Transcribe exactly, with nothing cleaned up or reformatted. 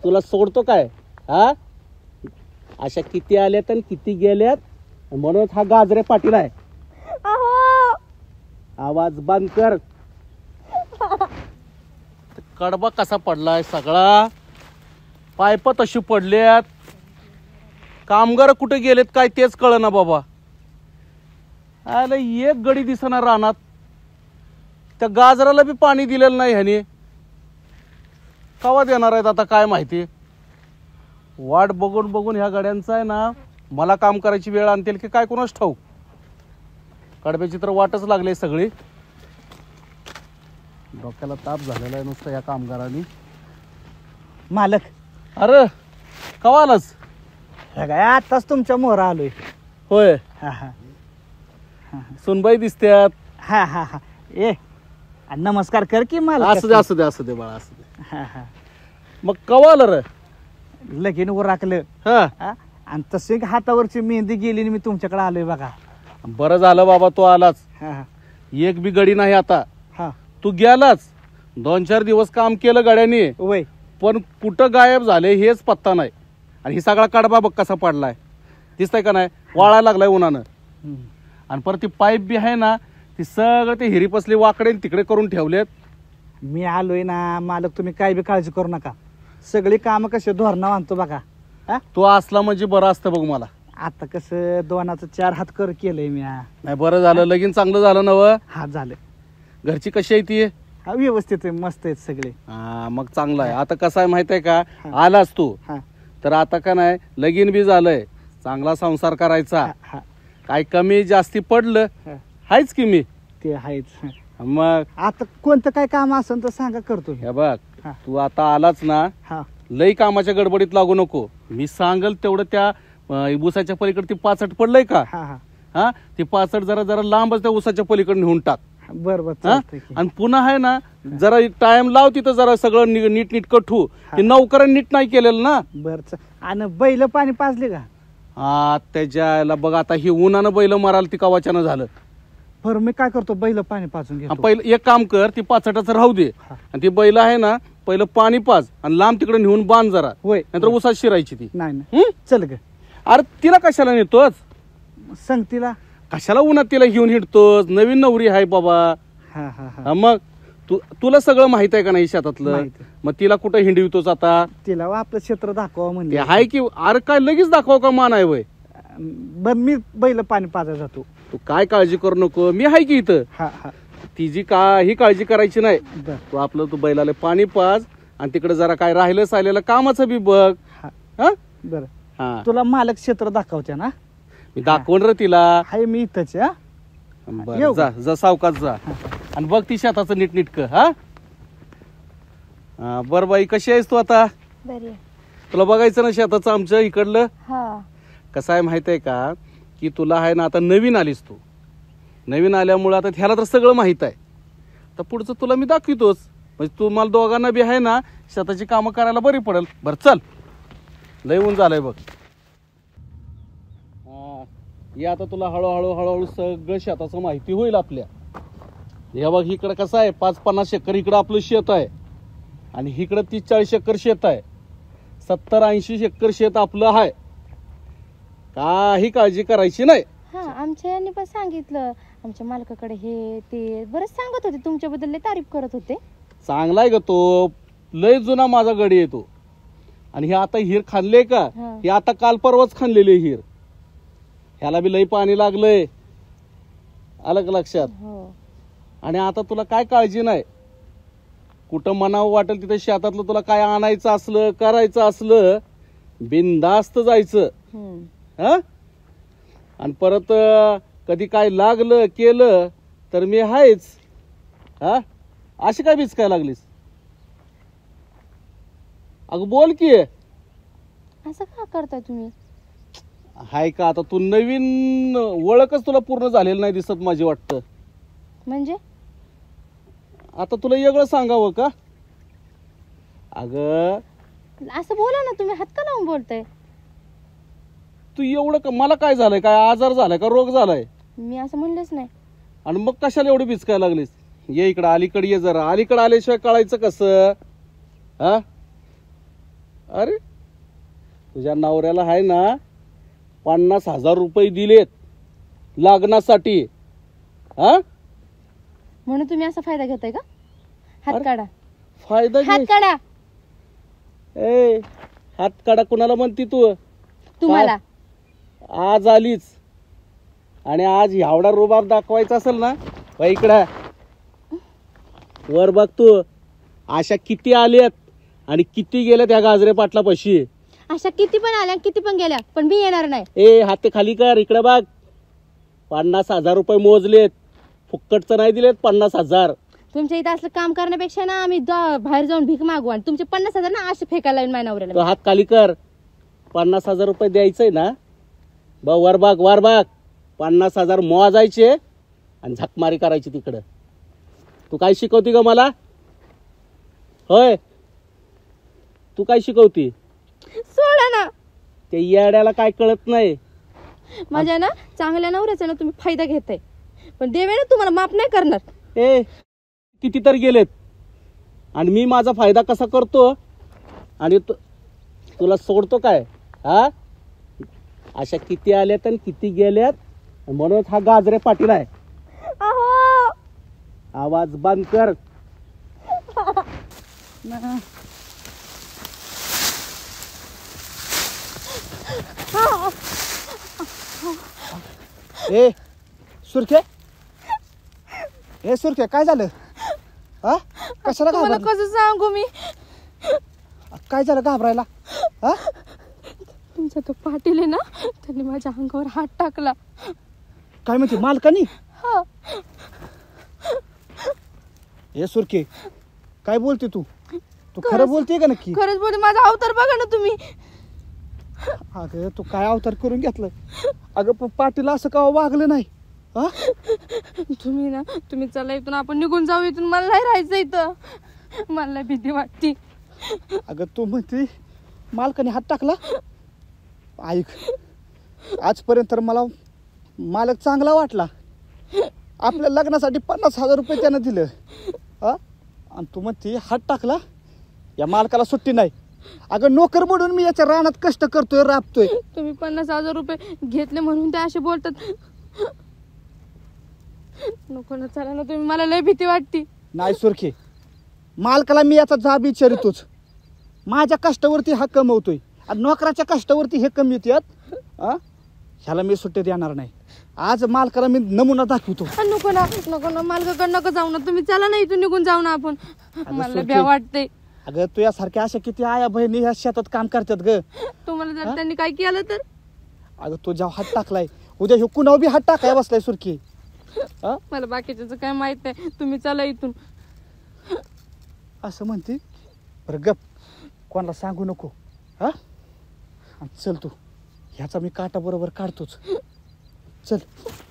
तुला सोडतो काय? हा, अशा किती आल्यात आणि किती गेल्यात म्हणून हा गाजरे पाटील आहे. आवाज बंद कर. कडबा कसा पडलाय सगळा, पायप तशी पडल्यात, कामगार कुठे गेलेत काय तेच कळना बाबा. आले एक गडी दिसणार रानात, त्या गाजराला बी पाणी दिलेलं नाही ह्याने. कवा देणार आहेत आता काय माहिती. वाट बघून बघून ह्या गाड्यांचा आहे ना मला काम करायची वेळ आणतील की काय कोणाच ठाऊक. कडब्याची तर वाटच लागली सगळी. डोक्याला ताप झालेला आहे नुसतं या कामगारांनी. मालक, अरे कवा आलास? काय आताच तुमच्या मोहरा आलोय. होय, हा हा सुनबाई दिसत्यात. हा हा हा ए नमस्कार कर की मला. असू दे असू दे असू दे बाळा असू दे. हा हा मग कवा आलं रे? लगीन वर राखलं हा, आणि तसे हातावरची मेहंदी गेली आणि मी तुमच्याकडे आलोय बघा. बरं झालं बाबा तू आलाच. हा हा एक बी गडी नाही आता. हा तू गेलाच, दोन चार दिवस काम केलं गाड्याने, वय पण कुठं गायब झाले हेच पत्ता नाही. आणि ही सगळा कडबा बघ कसा पडलाय, दिसतंय का नाही? वाळायला लागलाय उन्हानं. आणि परत ती पाईप बी आहे ना ती सगळं ते हिरीपसली वाकडे तिकडे करून ठेवलेत. मी आलोय ना मालक, तुम्ही काय बी काळजी करू नका. सगळी काम कसे धोरणा आणतो बघा. हा, तो असला म्हणजे बरं असतं बघ मला. आता कसं दोनाचं चार हात कर केलंय मी. हा नाही बरं झालं, लगीन चांगलं झालं नव. हा झालं. घरची कशी आहे ती? हा व्यवस्थित आहे, मस्त आहेत सगळे. हा मग चांगलं आहे. आता कसं आहे माहित आहे का, आलास तू हा तर आता का नाही लगीन बी झालंय, चांगला संसार करायचा. हा, हा काय कमी जास्ती पडलं हा. हायच की मी. ते आहेच. मग आता कोणतं काय काम असेल तर सांगा, करतो मी. हे बघ, हा. तू आता आलाच ना, हा लई कामाच्या गडबडीत लागू नको. मी सांगल तेवढं त्या अं, ऊसाच्या पलीकडे ती पाचट पडलंय का, हा हा हा ती पाचट जरा जरा लांबच त्या ऊसाच्या पलीकडे नेऊन टाक. बर बर हा? चालतंय की. आणि पुन्हा आहे ना जरा टाइम लाव तिथं, जरा सगळं नी- नीट नीट कठू. ते नौकरांनी नीट नाही केलेलं ना. बर चा- आणि बैल पाणी पाजले का? हा त्याच्याला बघ, आता ही उन्हानं बैल मराल ती कवाच्यानं झालं. बरं मी काय करतो, बैल पाणी पाजून हा, घेतो. पहिलं एक काम कर, ती पाचटाचं राहू दे. हा. आणि ती बैल आहे ना पहिलं पाणी पाज आणि लांब तिकडे नेऊन बांध जरा, होय नंतर उसात शिरायची ती. नाही नाही हं? चल ग. अरे तिला कशाला नेतोच? सांग तिला. कशाला उन्हात तिला घेऊन हिंडतोस? नवीन नवरी आहे बाबा. हा हा हा हा, मग तू तुला सगळं माहित आहे का नाही शेतातलं? माहित आहे. मग तिला कुठं हिंडवितोस आता? तिला वा आपलं क्षेत्र दाखवा ते म्हणजे. आहे की अरे काय लगेच दाखवा का मान आहे वय? बर मी बैल पाणी पाजायला जातो. तू काय काळजी करू नको, मी आहे की इथं. हा हा तिची काही काळजी करायची नाही. बर तू आपलं तू बैलाला पाणी पाज आणि तिकडे जरा काय राहिलं सायलेलं कामाचं बी बघ. हा हा बर. हा, तुला मालक क्षेत्र दाखवते ना. मी दाखवून रे तिला. हाय मी इथंच आहे, हा. बरं, येऊ जा जा सावकाश जा आणि बघ ती शेताचं नीट नीटक. हा हा, बरं बाई कशी आहेस तू आता? बरी तुला बघायचं ना शेताचं आमच्या इकडलं. हा. कसं आहे माहित आहे का, की तुला आहे ना आता नवीन आलीस तू, नवीन आल्यामुळे आता ह्याला तर सगळं माहित आहे. तर पुढचं तुला मी दाखवितोच, म्हणजे तुम्हाला दोघांना बी आहे ना शेताची कामं करायला बरी पडेल. बरं चल, लय ऊन झालंय बघ. हा, या आता तुला हळूहळू हळूहळू सगळं शेताचं माहिती होईल आपल्या. हे बघ इकडं कसं आहे, पाच पन्नास एकर इकडं आपलं शेत आहे आणि इकडं तीस चाळीस एकर शेत आहे. सत्तर ऐंशी एकर शेत आपलं आहे. काही काळजी करायची नाही. हा, आमच्या यांनी पण सांगितलं, आमच्या मालकाकडे हे ते बरंच सांगत होते तुमच्याबद्दल, लय तारीफ करत होते. चांगला आहे ग तो, लय जुना माझा गडी येतो. आणि हे आता हिर खाल्ले का, हा. हे आता काल परवाच खाल्लेले हिर. ह्याला बी लय पाणी लागलंय, आलं का लक्षात? हो. आणि आता तुला काय काळजी नाही. कुठं मनावं वाटेल तिथे शेतातलं तुला काय आणायचं असलं करायचं असलं बिनधास्त जायचं. हम्म. हा, आणि परत अं, कधी काय लागलं केलं तर मी आहेच. हा, अशी काय बिचकाय लागलीस? अगं बोल की. असं का करताय तुम्ही? हाय का, आता तू नवीन ओळखच तुला पूर्ण झालेली नाही दिसत माझी वाटतं. म्हणजे आता तुला वेगळं सांगावं का? अगं असं बोला ना, तुम्ही हात का लावून बोलताय? तू एवढं का, मला काय झालंय, काय आजार झालाय का रोग झालाय? मी असं म्हणलेच नाही. आणि मग कशाला एवढी बिचकाय लागलीस? ये इकडं, अलीकडे ये जरा. अलीकडे आल्याशिवाय कळायचं कसं? हा, अरे तुझ्या नवऱ्याला आहे ना पन्नास हजार रुपये दिलेत लग्नासाठी. हा म्हणून तुम्ही असा फायदा घेताय का? हात अरे, काढा, फायदा हात घे. काढा. ए हात काढा कुणाला म्हणती तू? तुम्हाला आज आलीच आणि आज एवढा रुबाब दाखवायचा असेल ना बाई इकडं वर बघ तू. अशा किती आल्यात आणि किती गेल्यात त्या गाजरे पाटला पशी. अशा किती पण आल्या किती पण गेल्या पण मी येणार नाही. ए हात खाली कर, इकडे बघ. पन्नास हजार रुपये मोजलेत, फुक्कटचं नाही दिलेत पन्नास हजार. तुमच्या इथं असलं काम करण्यापेक्षा ना आम्ही द- बाहेर जाऊन भीक मागू आणि तुमचे पन्नास हजार ना असे फेकायला लावून माझ्या तो नवऱ्याला. हात खाली कर. पन्नास हजार रुपये द्यायचंय ना ब वर बघ वर बघ. पन्नास हजार मोजायचे आणि झकमारी करायची तिकडं. तू काय शिकवती ग मला? होय तू काय शिकवती? सोडा ना. ते येड्याला काय कळत नाही. माझ्या ना चांगल्या नवऱ्याचा ना तुम्ही फायदा घेताय पण देवे ना तुम्हाला माफ नाही करणार. ए किती तर गेलेत आणि मी माझा फायदा कसा करतो आणि तु- तुला सोडतो काय? हा अशा किती आल्यात आणि किती गेल्यात म्हणून हा गाजरे पाटील आहे. अहो आवाज बंद कर. ए सुरखे, ए सुरखे काय झालं? हा कशाला तुम्हाला घाबरला? कसं सांगू मी? काय झालं घाबरायला? हा तुमचा तो पाटील आहे ना त्यांनी माझ्या अंगावर हात टाकला. काय म्हणते मालकानी? हा ए सुरखे काय बोलते तू? तू खरं बोलते का नक्की? खरंच बोलते. माझा अवतार बघा ना तुम्ही. अगं तू काय अवतार करून घेतलं? अगं पण पाटील असं का वागलं नाही? हा तुम्ही ना तुम्ही चला इथून आपण निघून जाऊ इथून. मला नाही राहायचं इथं. मला भीती वाटते. अगं तू म्हणते मालकाने हात टाकला? ऐक आजपर्यंत तर मला मालक चांगला वाटला. आपल्या लग्नासाठी पन्नास हजार रुपये त्यानं दिलं. हा आणि तू म्हणते हात टाकला? या मालकाला सुट्टी नाही. अगं नोकर म्हणून मी याच्या रानात कष्ट करतोय राबतोय. तुम्ही पन्नास हजार रुपये घेतले म्हणून ते असे बोलतात. नको ना चला ना तुम्ही. मला लय भीती वाटते. नाही सुरखे मालकाला मी याचा जाब विचारितोच. माझ्या कष्टावरती हा कमवतोय आणि नोकराच्या कष्टावरती हे कमी येतात. हा ह्याला मी सुट्टी देणार नाही. आज मालकाला मी नमुना दाखवतो. आ, नको ना नको ना मालकाकडे नको जाऊ ना तुम्ही. चला ना इथून निघून जाऊ ना आपण. मला सुरखी. भ्या वाटते. अगं तू यासारख्या अशा किती आया बहिणी ह्या शेतात काम करतात ग. तुम्हाला जर त्यांनी काय केलं तर? अगं तू जेव्हा हात टाकलाय उद्या ह्यो कुणावर बी हात टाकाय बसलाय सुरखी. हा मला बाकीच्याच काय माहित नाही. तुम्ही चला इथून. असं म्हणते बरं गप कोणाला सांगू नको. हा आणि चल तू ह्याचा मी काटा बरोबर काढतोच. चल